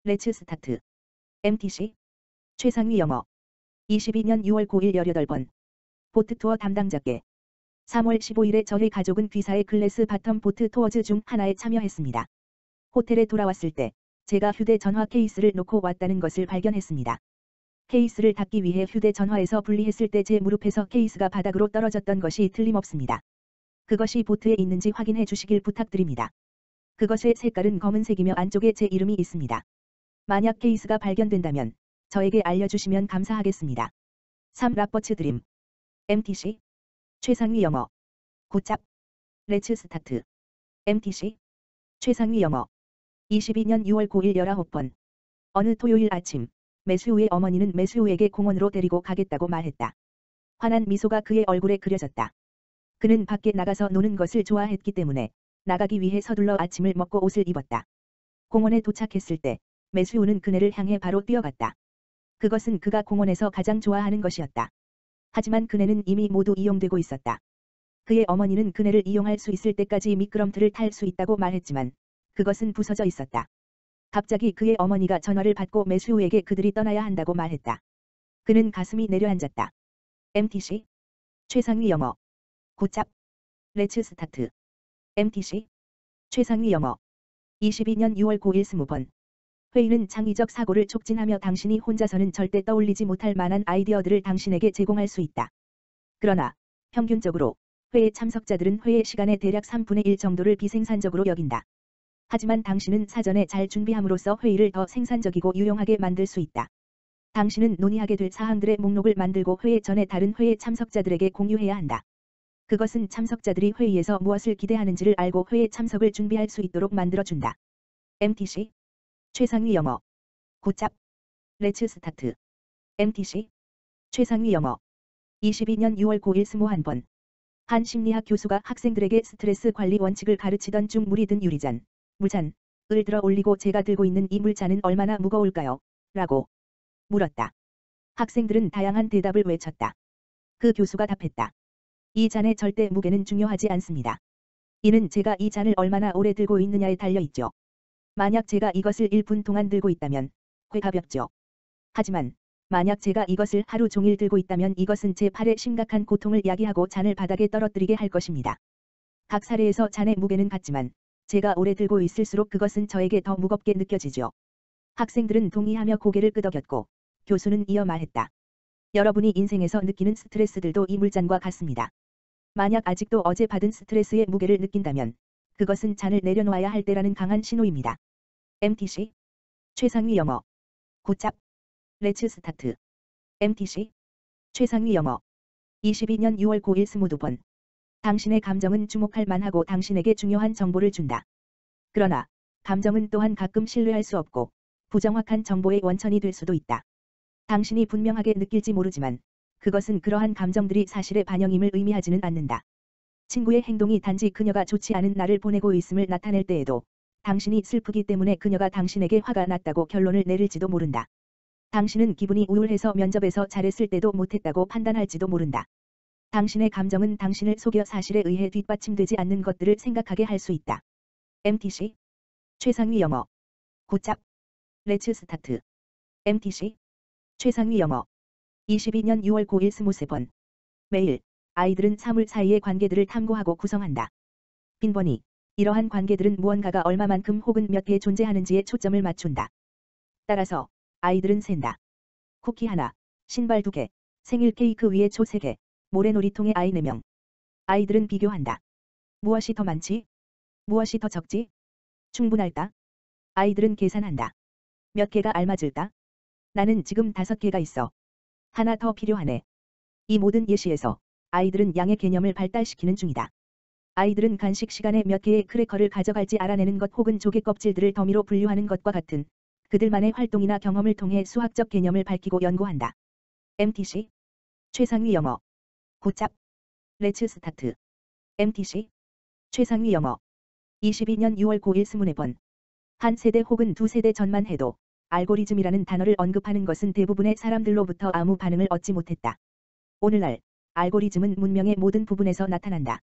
렛츠 스타트. MTC 최상위 영어 22년 6월 9일 18번 보트 투어 담당자께 3월 15일에 저희 가족은 귀사의 글래스 바텀 보트 투어즈 중 하나에 참여했습니다. 호텔에 돌아왔을 때 제가 휴대전화 케이스를 놓고 왔다는 것을 발견했습니다. 케이스를 닫기 위해 휴대전화에서 분리했을 때 제 무릎에서 케이스가 바닥으로 떨어졌던 것이 틀림없습니다. 그것이 보트에 있는지 확인해 주시길 부탁드립니다. 그것의 색깔은 검은색이며 안쪽에 제 이름이 있습니다. 만약 케이스가 발견된다면 저에게 알려주시면 감사하겠습니다. 3. 라퍼츠 드림 MTC 최상위 영어 굿잡 렛츠 스타트. MTC 최상위 영어 22년 6월 9일 19번 어느 토요일 아침 매스우의 어머니는 매스우에게 공원으로 데리고 가겠다고 말했다. 환한 미소가 그의 얼굴에 그려졌다. 그는 밖에 나가서 노는 것을 좋아했기 때문에 나가기 위해 서둘러 아침을 먹고 옷을 입었다. 공원에 도착했을 때 매스우는 그네를 향해 바로 뛰어갔다. 그것은 그가 공원에서 가장 좋아하는 것이었다. 하지만 그네는 이미 모두 이용되고 있었다. 그의 어머니는 그네를 이용할 수 있을 때까지 미끄럼틀을 탈 수 있다고 말했지만 그것은 부서져 있었다. 갑자기 그의 어머니가 전화를 받고 매스우에게 그들이 떠나야 한다고 말했다. 그는 가슴이 내려앉았다. MTC 최상위 영어 굿잡 렛츠 스타트. MTC 최상위 영어 22년 6월 9일 20번 회의는 창의적 사고를 촉진하며 당신이 혼자서는 절대 떠올리지 못할 만한 아이디어들을 당신에게 제공할 수 있다. 그러나 평균적으로 회의 참석자들은 회의 시간의 대략 3분의 1 정도를 비생산적으로 여긴다. 하지만 당신은 사전에 잘 준비함으로써 회의를 더 생산적이고 유용하게 만들 수 있다. 당신은 논의하게 될 사항들의 목록을 만들고 회의 전에 다른 회의 참석자들에게 공유해야 한다. 그것은 참석자들이 회의에서 무엇을 기대하는지를 알고 회의 참석을 준비할 수 있도록 만들어준다. MTC 최상위 영어 굿잡 렛츠 스타트. MTC 최상위 영어 22년 6월 9일 21번 한 심리학 교수가 학생들에게 스트레스 관리 원칙을 가르치던 중 물이 든 유리잔, 물잔을 들어 올리고 제가 들고 있는 이 물잔은 얼마나 무거울까요? 라고 물었다. 학생들은 다양한 대답을 외쳤다. 그 교수가 답했다. 이 잔의 절대 무게는 중요하지 않습니다. 이는 제가 이 잔을 얼마나 오래 들고 있느냐에 달려있죠. 만약 제가 이것을 1분 동안 들고 있다면 꽤 가볍죠. 하지만 만약 제가 이것을 하루 종일 들고 있다면 이것은 제 팔에 심각한 고통을 야기하고 잔을 바닥에 떨어뜨리게 할 것입니다. 각 사례에서 잔의 무게는 같지만 제가 오래 들고 있을수록 그것은 저에게 더 무겁게 느껴지죠. 학생들은 동의하며 고개를 끄덕였고 교수는 이어 말했다. 여러분이 인생에서 느끼는 스트레스들도 이 물잔과 같습니다. 만약 아직도 어제 받은 스트레스의 무게를 느낀다면 그것은 잔을 내려놓아야 할 때라는 강한 신호입니다. MTC 최상위 영어 굿잡 렛츠 스타트. MTC 최상위 영어 22년 6월 9일 22번 당신의 감정은 주목할 만하고 당신에게 중요한 정보를 준다. 그러나 감정은 또한 가끔 신뢰할 수 없고 부정확한 정보의 원천이 될 수도 있다. 당신이 분명하게 느낄지 모르지만 그것은 그러한 감정들이 사실의 반영임을 의미하지는 않는다. 친구의 행동이 단지 그녀가 좋지 않은 날을 보내고 있음을 나타낼 때에도 당신이 슬프기 때문에 그녀가 당신에게 화가 났다고 결론을 내릴지도 모른다. 당신은 기분이 우울해서 면접에서 잘했을 때도 못했다고 판단할지도 모른다. 당신의 감정은 당신을 속여 사실에 의해 뒷받침되지 않는 것들을 생각하게 할 수 있다. MTC 최상위 영어 굿잡 렛츠 스타트. MTC 최상위 영어 22년 6월 9일 23번 매일 아이들은 사물 사이의 관계들을 탐구하고 구성한다. 빈번히 이러한 관계들은 무언가가 얼마만큼 혹은 몇 개 존재하는지에 초점을 맞춘다. 따라서 아이들은 센다. 쿠키 하나, 신발 2개, 생일 케이크 위에 초 3개, 모래놀이통에 아이 4명. 아이들은 비교한다. 무엇이 더 많지? 무엇이 더 적지? 충분할까? 아이들은 계산한다. 몇 개가 알맞을까? 나는 지금 5개가 있어. 하나 더 필요하네. 이 모든 예시에서 아이들은 양의 개념을 발달시키는 중이다. 아이들은 간식 시간에 몇 개의 크래커를 가져갈지 알아내는 것 혹은 조개 껍질들을 더미로 분류하는 것과 같은 그들만의 활동이나 경험을 통해 수학적 개념을 밝히고 연구한다. MTC 최상위 영어 굿잡 렛츠 스타트. MTC 최상위 영어 22년 6월 9일 24번 한 세대 혹은 두 세대 전만 해도 알고리즘이라는 단어를 언급하는 것은 대부분의 사람들로부터 아무 반응을 얻지 못했다. 오늘날 알고리즘은 문명의 모든 부분에서 나타난다.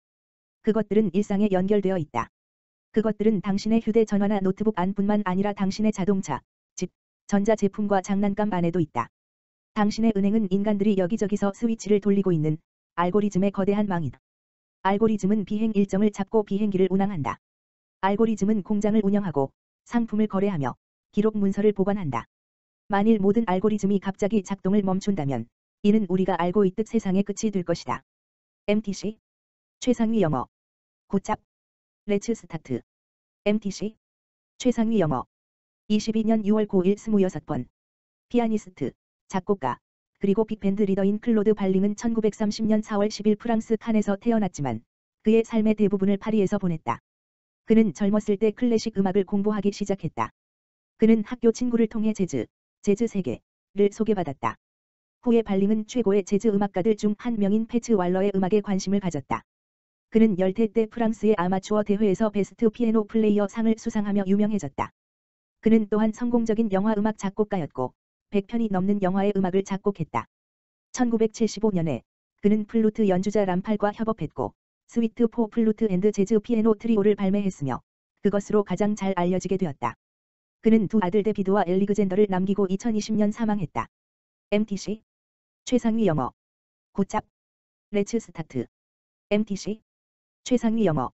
그것들은 일상에 연결되어 있다. 그것들은 당신의 휴대전화나 노트북 안뿐만 아니라 당신의 자동차, 집, 전자제품과 장난감 안에도 있다. 당신의 은행은 인간들이 여기저기서 스위치를 돌리고 있는 알고리즘의 거대한 망이다. 알고리즘은 비행 일정을 잡고 비행기를 운항한다. 알고리즘은 공장을 운영하고 상품을 거래하며 기록 문서를 보관한다. 만일 모든 알고리즘이 갑자기 작동을 멈춘다면 이는 우리가 알고 있듯 세상의 끝이 될 것이다. MTC 최상위 영어 굿잡 렛츠 스타트 MTC 최상위 영어 22년 6월 9일 26번 피아니스트, 작곡가, 그리고 빅밴드 리더인 클로드 발링은 1930년 4월 10일 프랑스 칸에서 태어났지만 그의 삶의 대부분을 파리에서 보냈다. 그는 젊었을 때 클래식 음악을 공부하기 시작했다. 그는 학교 친구를 통해 재즈 세계를 소개받았다. 후에 발링은 최고의 재즈 음악가들 중 한 명인 패츠 왈러의 음악에 관심을 가졌다. 그는 열퇴 때 프랑스의 아마추어 대회에서 베스트 피아노 플레이어 상을 수상하며 유명해졌다. 그는 또한 성공적인 영화 음악 작곡가였고 100편이 넘는 영화의 음악을 작곡했다. 1975년에 그는 플루트 연주자 람팔과 협업했고 스위트 포 플루트 앤드 재즈 피아노 트리오를 발매했으며 그것으로 가장 잘 알려지게 되었다. 그는 두 아들 데비드와 엘리그젠더를 남기고 2020년 사망했다. MTC 최상위 영어 굿잡 렛츠 스타트 MTC 최상위 영어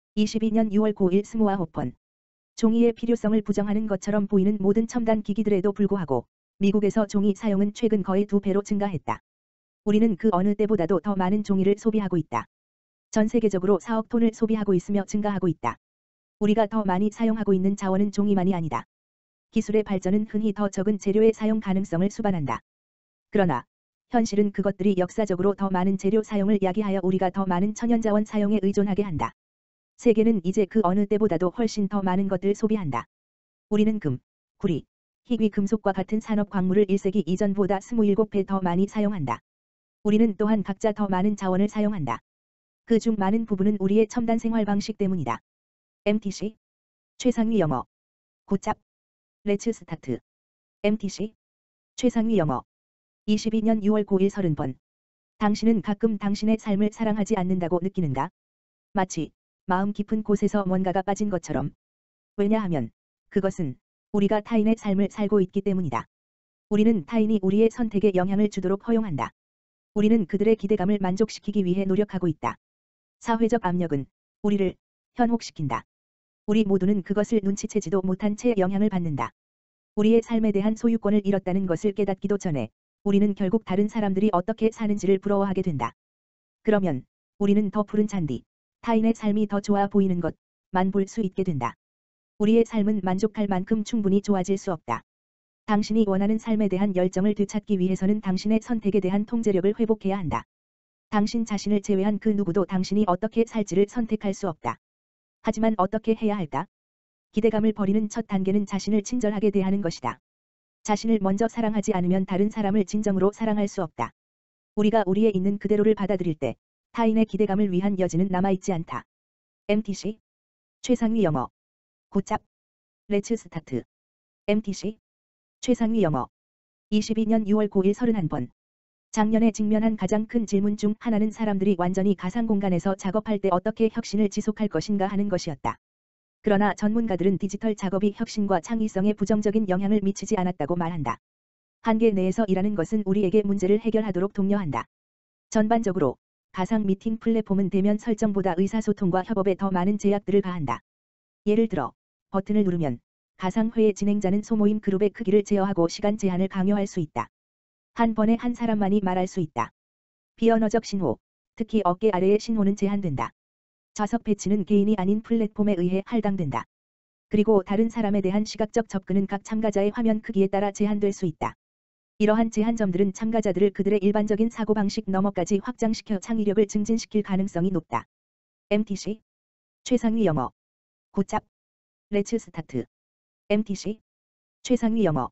22년 6월 9일 29번 종이의 필요성을 부정하는 것처럼 보이는 모든 첨단 기기들에도 불구하고 미국에서 종이 사용은 최근 거의 2배로 증가했다. 우리는 그 어느 때보다도 더 많은 종이를 소비하고 있다. 전 세계적으로 4억 톤을 소비하고 있으며 증가하고 있다. 우리가 더 많이 사용하고 있는 자원은 종이만이 아니다. 기술의 발전은 흔히 더 적은 재료의 사용 가능성을 수반한다. 그러나 현실은 그것들이 역사적으로 더 많은 재료 사용을 야기하여 우리가 더 많은 천연자원 사용에 의존하게 한다. 세계는 이제 그 어느 때보다도 훨씬 더 많은 것들을 소비한다. 우리는 금, 구리, 희귀 금속과 같은 산업 광물을 1세기 이전보다 27배 더 많이 사용한다. 우리는 또한 각자 더 많은 자원을 사용한다. 그 중 많은 부분은 우리의 첨단 생활 방식 때문이다. MTC 최상위 영어 굿잡 렛츠 스타트 MTC 최상위 영어 22년 6월 9일 30번 당신은 가끔 당신의 삶을 사랑하지 않는다고 느끼는가? 마치 마음 깊은 곳에서 뭔가가 빠진 것처럼. 왜냐하면 그것은 우리가 타인의 삶을 살고 있기 때문이다. 우리는 타인이 우리의 선택에 영향을 주도록 허용한다. 우리는 그들의 기대감을 만족시키기 위해 노력하고 있다. 사회적 압력은 우리를 현혹시킨다. 우리 모두는 그것을 눈치채지도 못한 채 영향을 받는다. 우리의 삶에 대한 소유권을 잃었다는 것을 깨닫기도 전에 우리는 결국 다른 사람들이 어떻게 사는지를 부러워하게 된다. 그러면 우리는 더 푸른 잔디, 타인의 삶이 더 좋아 보이는 것만 볼 수 있게 된다. 우리의 삶은 만족할 만큼 충분히 좋아질 수 없다. 당신이 원하는 삶에 대한 열정을 되찾기 위해서는 당신의 선택에 대한 통제력을 회복해야 한다. 당신 자신을 제외한 그 누구도 당신이 어떻게 살지를 선택할 수 없다. 하지만 어떻게 해야 할까? 기대감을 버리는 첫 단계는 자신을 친절하게 대하는 것이다. 자신을 먼저 사랑하지 않으면 다른 사람을 진정으로 사랑할 수 없다. 우리가 우리의 있는 그대로를 받아들일 때 타인의 기대감을 위한 여지는 남아있지 않다. MTC 최상위 영어 굿잡 렛츠 스타트 MTC 최상위 영어 22년 6월 9일 31번 작년에 직면한 가장 큰 질문 중 하나는 사람들이 완전히 가상 공간에서 작업할 때 어떻게 혁신을 지속할 것인가 하는 것이었다. 그러나 전문가들은 디지털 작업이 혁신과 창의성에 부정적인 영향을 미치지 않았다고 말한다. 한계 내에서 일하는 것은 우리에게 문제를 해결하도록 독려한다. 전반적으로 가상 미팅 플랫폼은 대면 설정보다 의사소통과 협업에 더 많은 제약들을 가한다. 예를 들어 버튼을 누르면 가상회의 진행자는 소모임 그룹의 크기를 제어하고 시간 제한을 강요할 수 있다. 한 번에 한 사람만이 말할 수 있다. 비언어적 신호, 특히 어깨 아래의 신호는 제한된다. 좌석 배치는 개인이 아닌 플랫폼에 의해 할당된다. 그리고 다른 사람에 대한 시각적 접근은 각 참가자의 화면 크기에 따라 제한될 수 있다. 이러한 제한점들은 참가자들을 그들의 일반적인 사고방식 너머까지 확장시켜 창의력을 증진시킬 가능성이 높다. MTC 최상위 영어 굿잡 렛츠 스타트 MTC 최상위 영어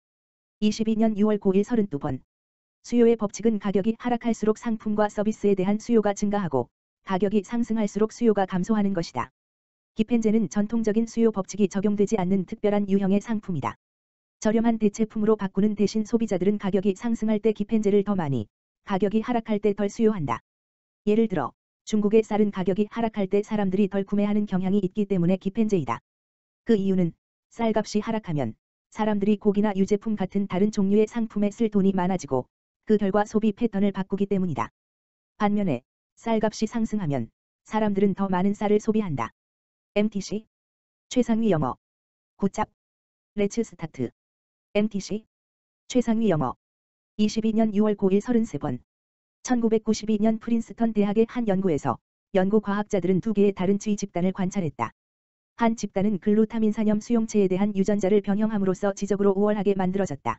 22년 6월 9일 32번 수요의 법칙은 가격이 하락할수록 상품과 서비스에 대한 수요가 증가하고 가격이 상승할수록 수요가 감소하는 것이다. 기펜제는 전통적인 수요 법칙이 적용되지 않는 특별한 유형의 상품이다. 저렴한 대체품으로 바꾸는 대신 소비자들은 가격이 상승할 때 기펜제를 더 많이, 가격이 하락할 때 덜 수요한다. 예를 들어 중국의 쌀은 가격이 하락할 때 사람들이 덜 구매하는 경향이 있기 때문에 기펜제이다. 그 이유는 쌀값이 하락하면 사람들이 고기나 유제품 같은 다른 종류의 상품에 쓸 돈이 많아지고 그 결과 소비 패턴을 바꾸기 때문이다. 반면에 쌀값이 상승하면 사람들은 더 많은 쌀을 소비한다. MTC 최상위 영어 굿잡 렛츠 스타트 MTC 최상위 영어 22년 6월 9일 33번 1992년 프린스턴 대학의 한 연구에서 연구 과학자들은 두 개의 다른 쥐 집단을 관찰했다. 한 집단은 글루타민산염 수용체에 대한 유전자를 변형함으로써 지적으로 우월하게 만들어졌다.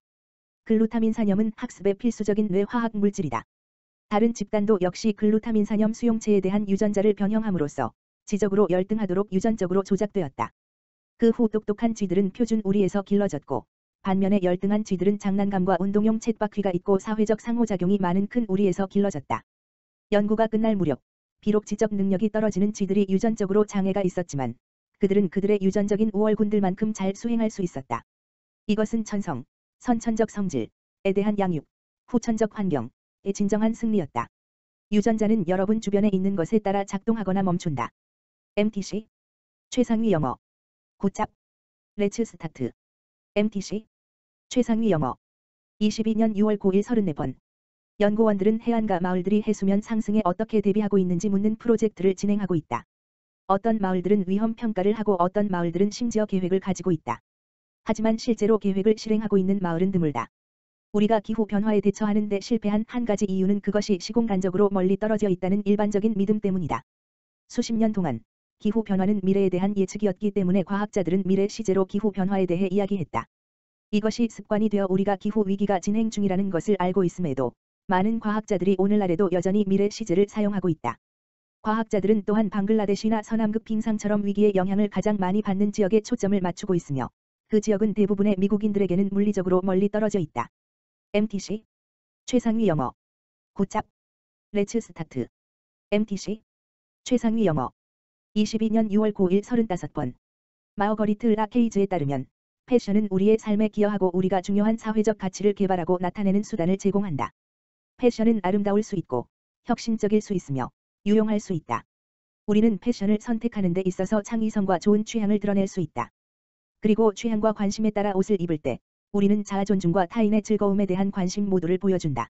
글루타민산염은 학습에 필수적인 뇌화학 물질이다. 다른 집단도 역시 글루타민산염 수용체에 대한 유전자를 변형함으로써 지적으로 열등하도록 유전적으로 조작되었다. 그 후 똑똑한 쥐들은 표준 우리에서 길러졌고 반면에 열등한 쥐들은 장난감과 운동용 쳇바퀴가 있고 사회적 상호작용이 많은 큰 우리에서 길러졌다. 연구가 끝날 무렵 비록 지적 능력이 떨어지는 쥐들이 유전적으로 장애가 있었지만 그들은 그들의 유전적인 우월군들만큼 잘 수행할 수 있었다. 이것은 천성, 선천적 성질에 대한 양육, 후천적 환경의 진정한 승리였다. 유전자는 여러분 주변에 있는 것에 따라 작동하거나 멈춘다. MTC 최상위 영어 굿잡 렛츠 스타트 MTC 최상위 영어 22년 6월 9일 34번 연구원들은 해안가 마을들이 해수면 상승에 어떻게 대비하고 있는지 묻는 프로젝트를 진행하고 있다. 어떤 마을들은 위험 평가를 하고 어떤 마을들은 심지어 계획을 가지고 있다. 하지만 실제로 계획을 실행하고 있는 마을은 드물다. 우리가 기후 변화에 대처하는 데 실패한 한 가지 이유는 그것이 시공간적으로 멀리 떨어져 있다는 일반적인 믿음 때문이다. 수십 년 동안 기후 변화는 미래에 대한 예측이었기 때문에 과학자들은 미래 시제로 기후 변화에 대해 이야기했다. 이것이 습관이 되어 우리가 기후 위기가 진행 중이라는 것을 알고 있음에도 많은 과학자들이 오늘날에도 여전히 미래 시제를 사용하고 있다. 과학자들은 또한 방글라데시나 서남극 빙상처럼 위기의 영향을 가장 많이 받는 지역에 초점을 맞추고 있으며 그 지역은 대부분의 미국인들에게는 물리적으로 멀리 떨어져 있다. MTC 최상위 영어 굿잡 렛츠 스타트 MTC 최상위 영어 22년 6월 9일 35번 마어거리트 라케이즈에 따르면 패션은 우리의 삶에 기여하고 우리가 중요한 사회적 가치를 개발하고 나타내는 수단을 제공한다. 패션은 아름다울 수 있고 혁신적일 수 있으며 유용할 수 있다. 우리는 패션을 선택하는 데 있어서 창의성과 좋은 취향을 드러낼 수 있다. 그리고 취향과 관심에 따라 옷을 입을 때 우리는 자아 존중과 타인의 즐거움에 대한 관심 모두를 보여준다.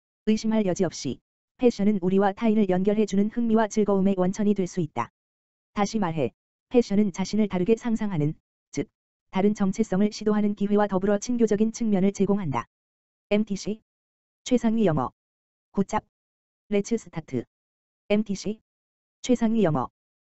의심할 여지 없이 패션은 우리와 타인을 연결해주는 흥미와 즐거움의 원천이 될 수 있다. 다시 말해 패션은 자신을 다르게 상상하는, 즉 다른 정체성을 시도하는 기회와 더불어 친교적인 측면을 제공한다. MTC 최상위 영어 굿잡 렛츠 스타트 MTC 최상위 영어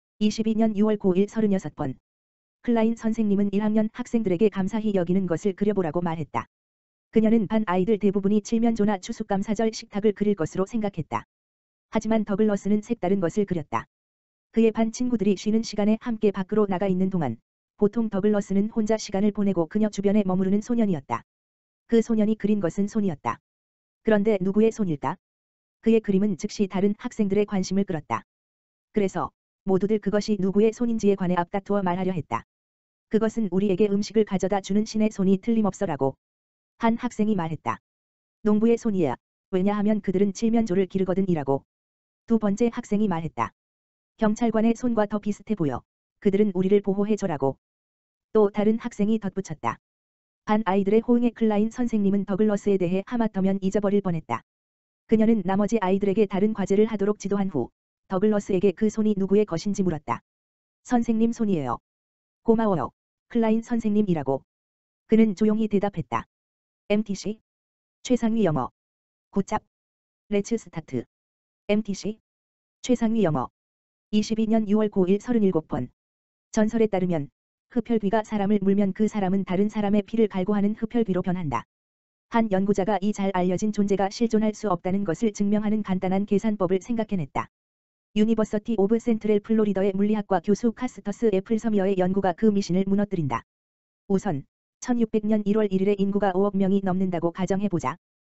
22년 6월 9일 36번 클라인 선생님은 1학년 학생들에게 감사히 여기는 것을 그려보라고 말했다. 그녀는 반 아이들 대부분이 칠면조나 추수감 사절 식탁을 그릴 것으로 생각했다. 하지만 더글러스는 색다른 것을 그렸다. 그의 반 친구들이 쉬는 시간에 함께 밖으로 나가 있는 동안 보통 더글러스는 혼자 시간을 보내고 그녀 주변에 머무르는 소년이었다. 그 소년이 그린 것은 손이었다. 그런데 누구의 손일까? 그의 그림은 즉시 다른 학생들의 관심을 끌었다. 그래서 모두들 그것이 누구의 손인지에 관해 앞다투어 말하려 했다. 그것은 우리에게 음식을 가져다 주는 신의 손이 틀림없어라고 한 학생이 말했다. 농부의 손이야. 왜냐하면 그들은 칠면조를 기르거든 이라고 두 번째 학생이 말했다. 경찰관의 손과 더 비슷해 보여. 그들은 우리를 보호해줘라고 또 다른 학생이 덧붙였다. 반 아이들의 호응에 클라인 선생님은 더글러스에 대해 하마터면 잊어버릴 뻔했다. 그녀는 나머지 아이들에게 다른 과제를 하도록 지도한 후 더글러스에게 그 손이 누구의 것인지 물었다. 선생님 손이에요. 고마워요. 클라인 선생님이라고 그는 조용히 대답했다. MTC 최상위 영어 굿잡 렛츠 스타트 MTC 최상위 영어 22년 6월 9일 37번 전설에 따르면 흡혈귀가 사람을 물면 그 사람은 다른 사람의 피를 갈구하는 흡혈귀로 변한다. 한 연구자가 이 잘 알려진 존재가 실존할 수 없다는 것을 증명하는 간단한 계산법을 생각해냈다. 유니버서티 오브 센트럴 플로리더의 물리학과 교수 카스터스 애플서미어의 연구가 그 미신을 무너뜨린다. 우선 1600년 1월 1일에 인구가 5억 명이 넘는다고 가정해보자.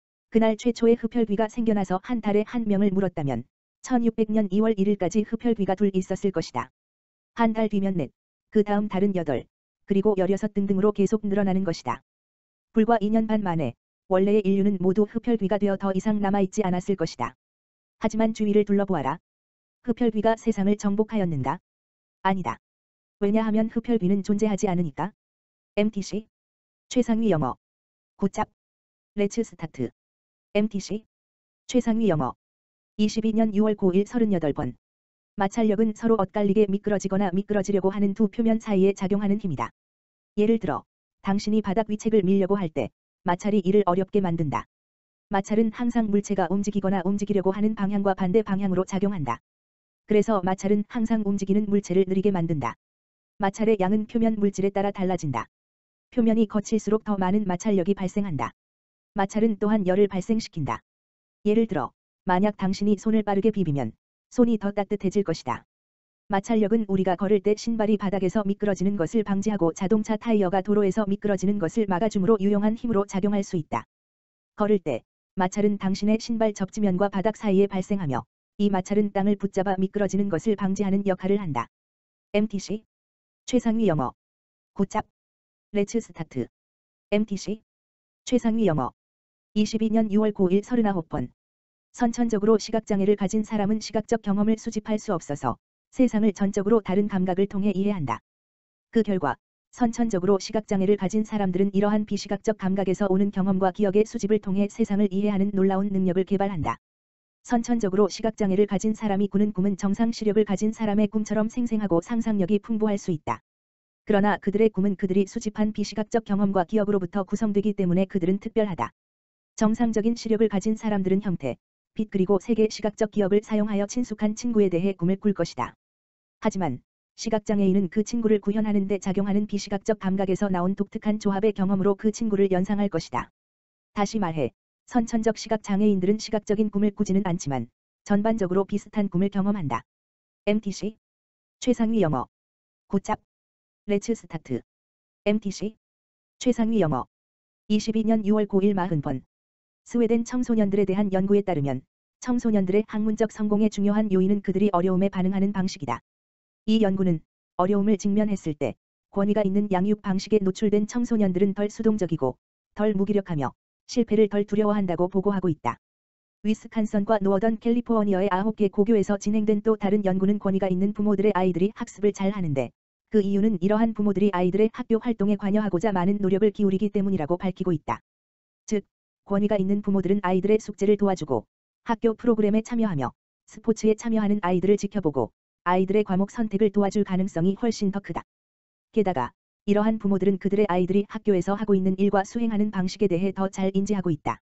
그날 최초의 흡혈귀가 생겨나서 한 달에 한 명을 물었다면 1600년 2월 1일까지 흡혈귀가 둘 있었을 것이다. 한 달 뒤면 넷, 그 다음 달은 8, 그리고 16 등등으로 계속 늘어나는 것이다. 불과 2년 반 만에 원래의 인류는 모두 흡혈귀가 되어 더 이상 남아있지 않았을 것이다. 하지만 주위를 둘러보아라. 흡혈귀가 세상을 정복하였는가? 아니다. 왜냐하면 흡혈귀는 존재하지 않으니까. MTC 최상위 영어. 굿잡. 렛츠 스타트. MTC. 최상위 영어. 22년 6월 9일 38번. 마찰력은 서로 엇갈리게 미끄러지거나 미끄러지려고 하는 두 표면 사이에 작용하는 힘이다. 예를 들어, 당신이 바닥 위책을 밀려고 할 때, 마찰이 이를 어렵게 만든다. 마찰은 항상 물체가 움직이거나 움직이려고 하는 방향과 반대 방향으로 작용한다. 그래서 마찰은 항상 움직이는 물체를 느리게 만든다. 마찰의 양은 표면 물질에 따라 달라진다. 표면이 거칠수록 더 많은 마찰력이 발생한다. 마찰은 또한 열을 발생시킨다. 예를 들어, 만약 당신이 손을 빠르게 비비면 손이 더 따뜻해질 것이다. 마찰력은 우리가 걸을 때 신발이 바닥에서 미끄러지는 것을 방지하고 자동차 타이어가 도로에서 미끄러지는 것을 막아줌으로 유용한 힘으로 작용할 수 있다. 걸을 때 마찰은 당신의 신발 접지면과 바닥 사이에 발생하며 이 마찰은 땅을 붙잡아 미끄러지는 것을 방지하는 역할을 한다. MTC. 최상위 영어. 굿잡. 렛츠 스타트. MTC. 최상위 영어. 22년 6월 9일 39번. 선천적으로 시각장애를 가진 사람은 시각적 경험을 수집할 수 없어서 세상을 전적으로 다른 감각을 통해 이해한다. 그 결과 선천적으로 시각장애를 가진 사람들은 이러한 비시각적 감각에서 오는 경험과 기억의 수집을 통해 세상을 이해하는 놀라운 능력을 개발한다. 선천적으로 시각장애를 가진 사람이 꾸는 꿈은 정상 시력을 가진 사람의 꿈처럼 생생하고 상상력이 풍부할 수 있다. 그러나 그들의 꿈은 그들이 수집한 비시각적 경험과 기억으로부터 구성되기 때문에 그들은 특별하다. 정상적인 시력을 가진 사람들은 형태, 빛 그리고 색의 시각적 기억을 사용하여 친숙한 친구에 대해 꿈을 꿀 것이다. 하지만 시각장애인은 그 친구를 구현하는 데 작용하는 비시각적 감각에서 나온 독특한 조합의 경험으로 그 친구를 연상할 것이다. 다시 말해, 선천적 시각장애인들은 시각적인 꿈을 꾸지는 않지만 전반적으로 비슷한 꿈을 경험한다. MTC. 최상위 영어. 굿잡. 렛츠 스타트. MTC. 최상위 영어. 22년 6월 9일 40번. 스웨덴 청소년들에 대한 연구에 따르면 청소년들의 학문적 성공의 중요한 요인은 그들이 어려움에 반응하는 방식이다. 이 연구는 어려움을 직면했을 때 권위가 있는 양육 방식에 노출된 청소년들은 덜 수동적이고 덜 무기력하며 실패를 덜 두려워한다고 보고하고 있다. 위스칸선과 노어던 캘리포니아의 9개 고교에서 진행된 또 다른 연구는 권위가 있는 부모들의 아이들이 학습을 잘 하는데 그 이유는 이러한 부모들이 아이들의 학교 활동에 관여하고자 많은 노력을 기울이기 때문이라고 밝히고 있다. 즉, 권위가 있는 부모들은 아이들의 숙제를 도와주고 학교 프로그램에 참여하며 스포츠에 참여하는 아이들을 지켜보고 아이들의 과목 선택을 도와줄 가능성이 훨씬 더 크다. 게다가 이러한 부모들은 그들의 아이들이 학교에서 하고 있는 일과 수행하는 방식에 대해 더 잘 인지하고 있다.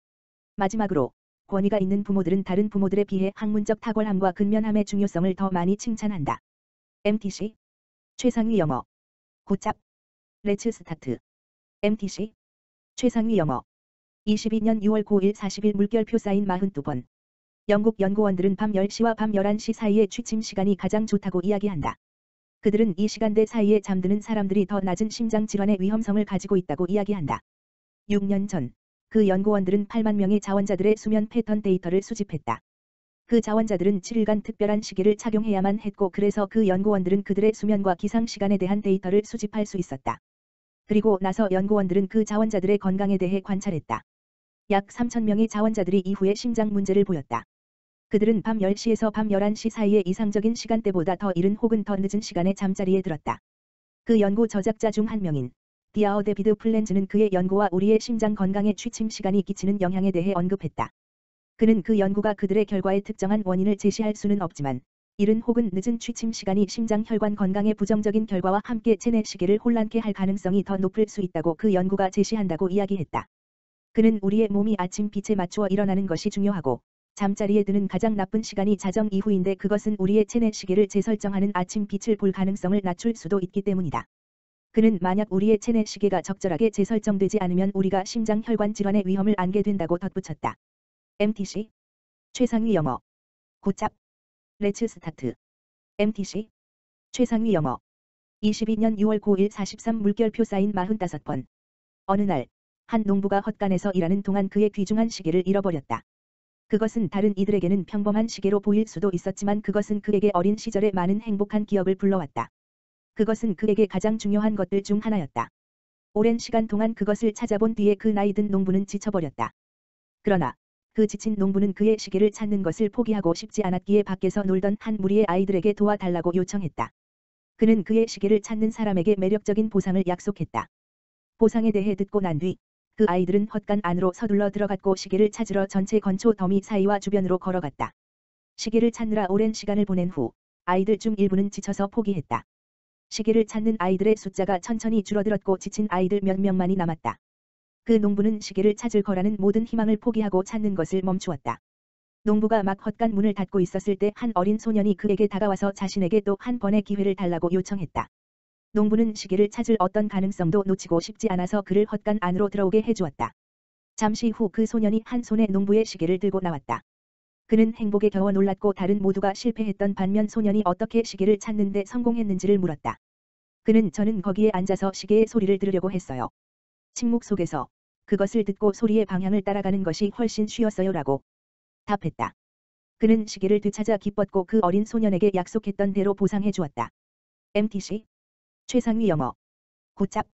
마지막으로 권위가 있는 부모들은 다른 부모들에 비해 학문적 탁월함과 근면함의 중요성을 더 많이 칭찬한다. MTC. 최상위 영어. 굿잡. 렛츠 스타트. MTC. 최상위 영어. 22년 6월 9일 40일 물결표 사인 42번. 영국 연구원들은 밤 10시와 밤 11시 사이의 취침 시간이 가장 좋다고 이야기한다. 그들은 이 시간대 사이에 잠드는 사람들이 더 낮은 심장 질환의 위험성을 가지고 있다고 이야기한다. 6년 전, 그 연구원들은 8만 명의 자원자들의 수면 패턴 데이터를 수집했다. 그 자원자들은 7일간 특별한 시계를 착용해야만 했고 그래서 그 연구원들은 그들의 수면과 기상 시간에 대한 데이터를 수집할 수 있었다. 그리고 나서 연구원들은 그 자원자들의 건강에 대해 관찰했다. 약 3,000명의 자원자들이 이후에 심장 문제를 보였다. 그들은 밤 10시에서 밤 11시 사이의 이상적인 시간대보다 더 이른 혹은 더 늦은 시간에 잠자리에 들었다. 그 연구 저작자 중 한 명인 디아어 데비드 플랜즈는 그의 연구와 우리의 심장 건강에 취침 시간이 끼치는 영향에 대해 언급했다. 그는 그 연구가 그들의 결과에 특정한 원인을 제시할 수는 없지만 이른 혹은 늦은 취침 시간이 심장 혈관 건강에 부정적인 결과와 함께 체내 시계를 혼란케 할 가능성이 더 높을 수 있다고 그 연구가 제시한다고 이야기했다. 그는 우리의 몸이 아침 빛에 맞추어 일어나는 것이 중요하고 잠자리에 드는 가장 나쁜 시간이 자정 이후인데 그것은 우리의 체내 시계를 재설정하는 아침 빛을 볼 가능성을 낮출 수도 있기 때문이다. 그는 만약 우리의 체내 시계가 적절하게 재설정되지 않으면 우리가 심장 혈관 질환의 위험을 안게 된다고 덧붙였다. MTC. 최상위 영어. 굿잡. 렛츠 스타트. MTC. 최상위 영어. 22년 6월 9일 43 물결표 사인 45번. 어느 날, 한 농부가 헛간에서 일하는 동안 그의 귀중한 시계를 잃어버렸다. 그것은 다른 이들에게는 평범한 시계로 보일 수도 있었지만 그것은 그에게 어린 시절의 많은 행복한 기억을 불러왔다. 그것은 그에게 가장 중요한 것들 중 하나였다. 오랜 시간 동안 그것을 찾아본 뒤에 그 나이든 농부는 지쳐버렸다. 그러나 그 지친 농부는 그의 시계를 찾는 것을 포기하고 싶지 않았기에 밖에서 놀던 한 무리의 아이들에게 도와달라고 요청했다. 그는 그의 시계를 찾는 사람에게 매력적인 보상을 약속했다. 보상에 대해 듣고 난 뒤 그 아이들은 헛간 안으로 서둘러 들어갔고 시계를 찾으러 전체 건초 더미 사이와 주변으로 걸어갔다. 시계를 찾느라 오랜 시간을 보낸 후 아이들 중 일부는 지쳐서 포기했다. 시계를 찾는 아이들의 숫자가 천천히 줄어들었고 지친 아이들 몇 명만이 남았다. 그 농부는 시계를 찾을 거라는 모든 희망을 포기하고 찾는 것을 멈추었다. 농부가 막 헛간 문을 닫고 있었을 때 한 어린 소년이 그에게 다가와서 자신에게 또 한 번의 기회를 달라고 요청했다. 농부는 시계를 찾을 어떤 가능성도 놓치고 싶지 않아서 그를 헛간 안으로 들어오게 해주었다. 잠시 후 그 소년이 한 손에 농부의 시계를 들고 나왔다. 그는 행복에 겨워 놀랐고 다른 모두가 실패했던 반면 소년이 어떻게 시계를 찾는데 성공했는지를 물었다. 그는 저는 거기에 앉아서 시계의 소리를 들으려고 했어요. 침묵 속에서 그것을 듣고 소리의 방향을 따라가는 것이 훨씬 쉬웠어요 라고 답했다. 그는 시계를 되찾아 기뻤고 그 어린 소년에게 약속했던 대로 보상해 주었다. MTC 최상위 영어 굿잡